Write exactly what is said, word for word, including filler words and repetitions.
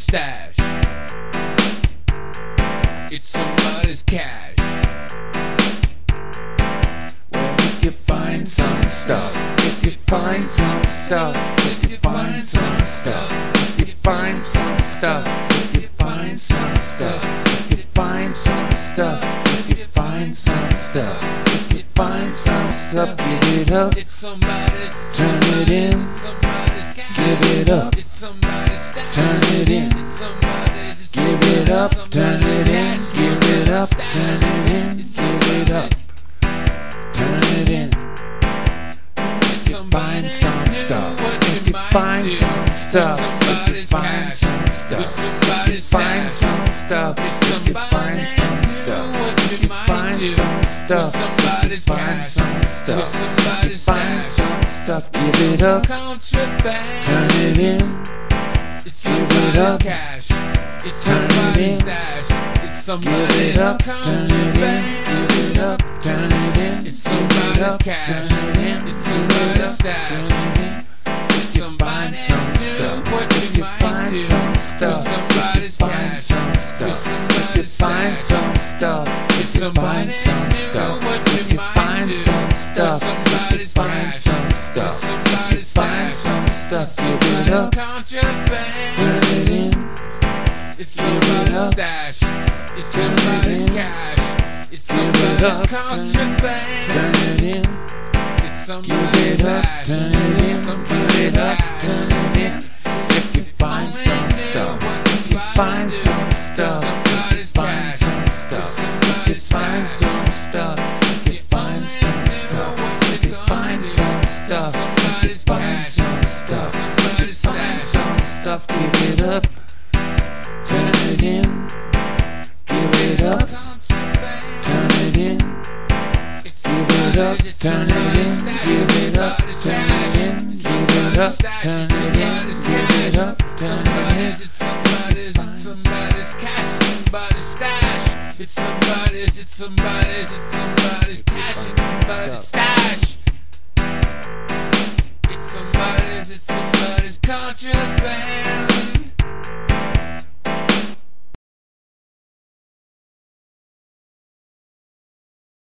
stash. It's somebody's cash. Well, if you find some stuff, if you find some stuff, if you find some stuff, if you find some stuff, if you find some stuff, if you find some stuff, if you find some stuff, if you find some stuff, give it up, It's somebody's, turn it in, it's somebody's cash. give it up, It's somebody's stash. turn it in, It's somebody's, it's give it up, somebody's turn it in, cash. give it up, turn it in, It's give it up, turn it in. It's Find somebody's some new, stuff. what If you you might find do. some stuff. It's somebody's If you find cash. some It's stuff. somebody's Find stash. some stuff. It's If you find somebody's some new, stuff. what you If you might find do. some With stuff. somebody's Find cash. some With stuff. somebody's Find stash. some stuff. Give it up. Contraband. Turn it in. It's Give it somebody's up. cash. It's Turn it somebody's in. stash. It's Give somebody's it up. Turn it in. contraband. Give it up. Turn it in. It's Give it somebody's up. cash. Turn it in. It's Give it somebody's up. stash. Turn it in. It's You find somebody's some new, stuff. what If you you might find do. some With stuff. somebody's Find cash. some With stuff. If you somebody's find stash. some stuff. It's If you find somebody's some new, stuff. what If you you might find do. some With stuff. If you somebody's find cash. some With stuff. somebody's Find stash. some stuff. Give it Somebody's up. contraband. Turn it in. It's Give it somebody's up. stash. It's Turn it somebody's in. cash. It's Give it somebody's up. contraband. Turn it in. It's Give somebody's it up. stash. Turn it in. Give Somebody's it up. cash. Turn it in. If you find some stuff. If you find some stuff. Somebody's Find cash. some stuff. If you find some stuff. If you find some stuff. If you find some stuff. If you find some stuff. If you find some stuff. Give it up. Turn it in. Give it up. Turn it in. Give it up. Turn it in. Give it up. Turn it in. Give it up. Turn it in. Give it up. Turn it in. It's somebody's, it's somebody's cash, it's somebody's stash. It's somebody's, it's somebody's, it's somebody's cash, it's somebody's stash. It's somebody's, it's somebody's contract.